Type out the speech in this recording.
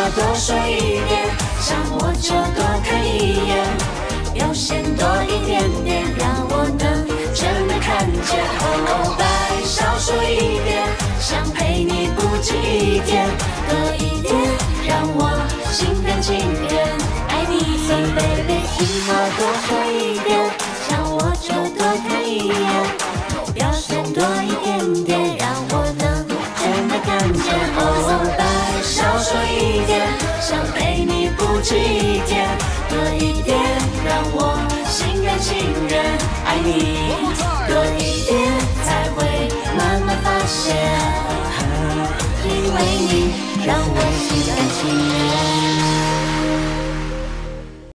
多说一点，想我就多看一眼，表现多一点点，让我能真的看见。哦，白少说一点，想陪你不止一天，多一点，让我心甘情愿爱你。So baby， 听我多说一点，想我就多看一眼，表现多一点点，让我能真的看见。哦，白少说一点，想陪你不止一天，多一点，让我心甘情愿爱你，多一点才会慢慢发现，因为你让我心甘情愿。